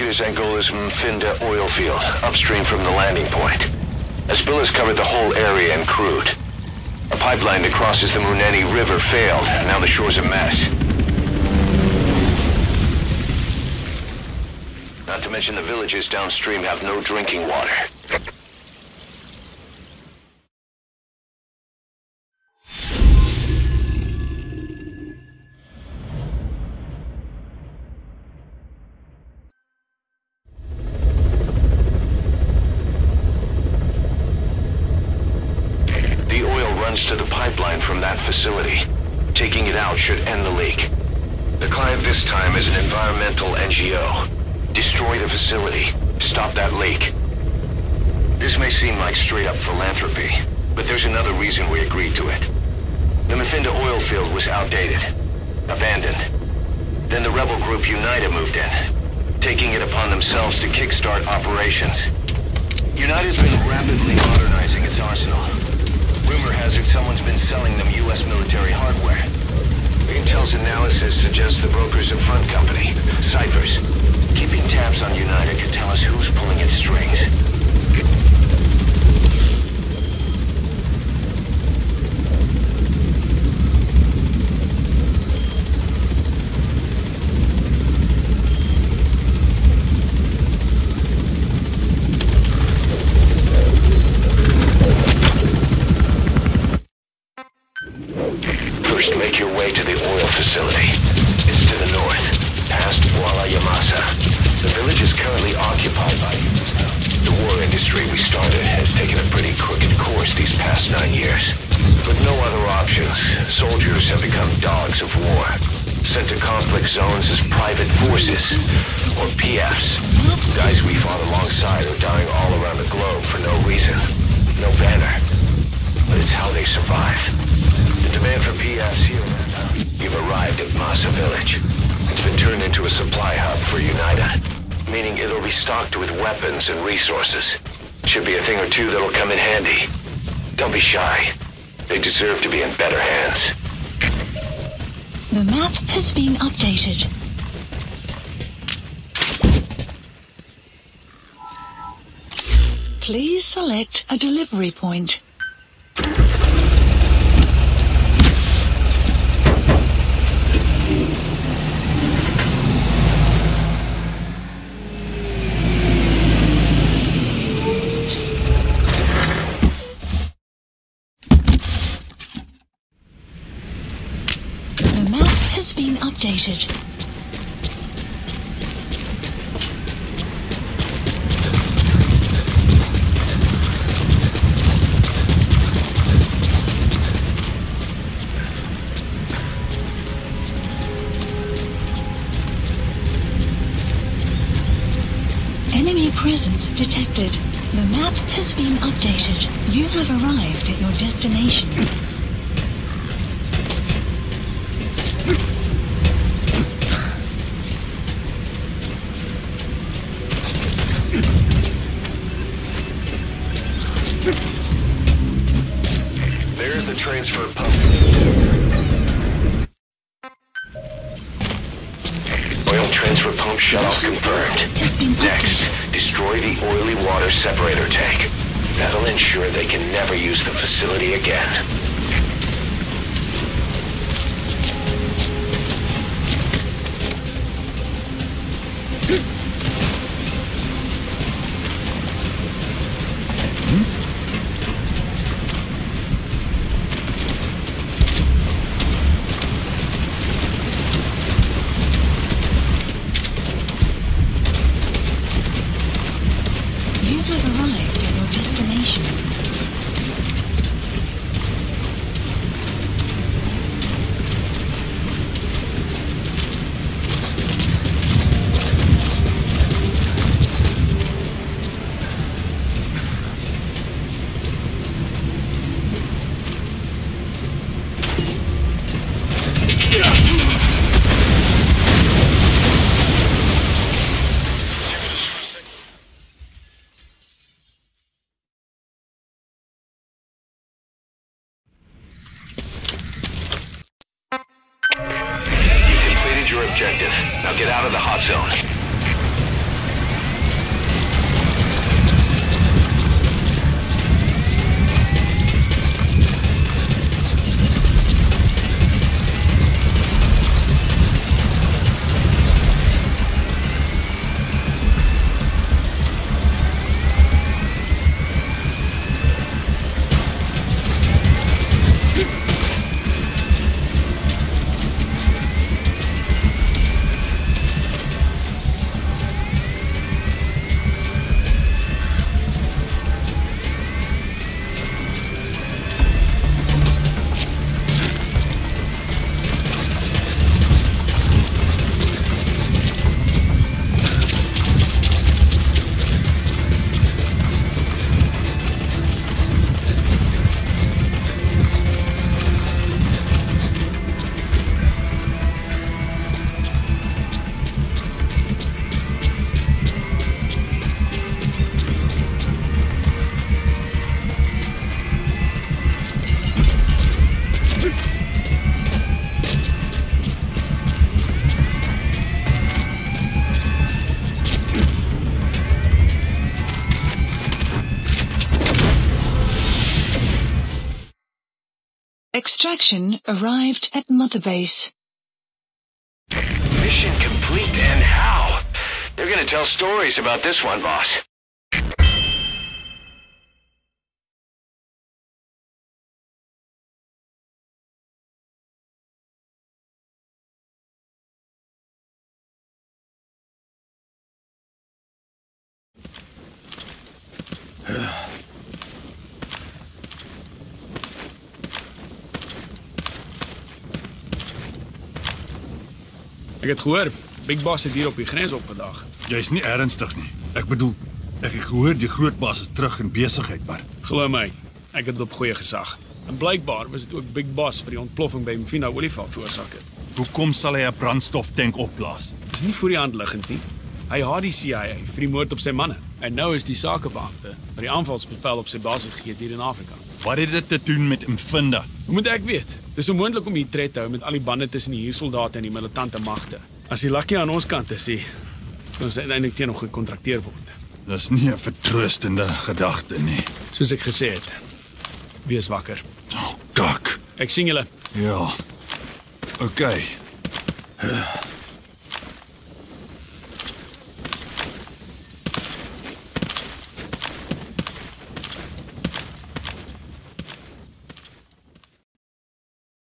is Angola's Mfinda oil field, upstream from the landing point. Azbilla's covered the whole area and crude. A pipeline that crosses the Muneni River failed. Now the shore's a mess. Not to mention the villages downstream have no drinking water. To the pipeline from that facility. Taking it out should end the leak. The client this time is an environmental NGO. Destroy the facility. Stop that leak. This may seem like straight-up philanthropy, but there's another reason we agreed to it. The Mfinda oil field was outdated, abandoned. Then the rebel group UNITA moved in, taking it upon themselves to kickstart operations. UNITA's been rapidly modernizing its arsenal. Rumor has it someone's been selling them U.S. military hardware. Intel's analysis suggests the broker's a front company, Cyphers. Keeping tabs on UNITA could tell us who's pulling its strings. Make your way to the oil facility. It's to the north, past Wala Yamasa. The village is currently occupied by you. The war industry we started has taken a pretty crooked course these past 9 years. With no other options, soldiers have become dogs of war, sent to conflict zones as private forces, or PFs. Guys we fought alongside are dying all around the globe for no reason. No banner. But it's how they survive. The demand for PFs here. You've arrived at Masa Village. It's been turned into a supply hub for UNITA, meaning it'll be stocked with weapons and resources. Should be a thing or two that'll come in handy. Don't be shy. They deserve to be in better hands. The map has been updated. Please select a delivery point. Has been updated. Enemy presence detected. The map has been updated. You have arrived at your destination. There's the transfer pump. Oil transfer pump shutoff confirmed. Next, destroy the oily water separator tank. That'll ensure they can never use the facility again. You have arrived at your destination. Your objective. Now get out of the hot zone. Extraction arrived at Mother Base. Mission complete, and how? They're gonna tell stories about this one, boss. Ek het gehoor, Big Boss het hier op die grens opgedaag. Jy's nie ernstig nie. Ek bedoel, ek het gehoor die groot baas is terug in besigheid, maar Glo my, ek het op goeie gesag. En blykbaar was dit ook Big Boss vir die ontploffing by Mvina Olifant veroorsaak het. hoekom sal hy 'n brandstoftank opblaas? Dis nie voor die hand liggend nie. Hy haat die CIA vir die moord op sy manne. En nou is die sakebeampte wat die aanvalsbevel op sy basis gegee het hier in Afrika. Wat het dit te doen met Mvinda? Hoe moet ek weet? Dis onmoontlik om hier tred te hou met al die bande tussen die huursoldate en die militante magte. As die Lucky aan ons kant is, dan is uiteindelik teen hom gekontrakteer word. Dis nie 'n vertroostende gedagte nie. Soos ek gesê het, wees wakker. Oh, kak. Ek sien julle. Ja. Okay.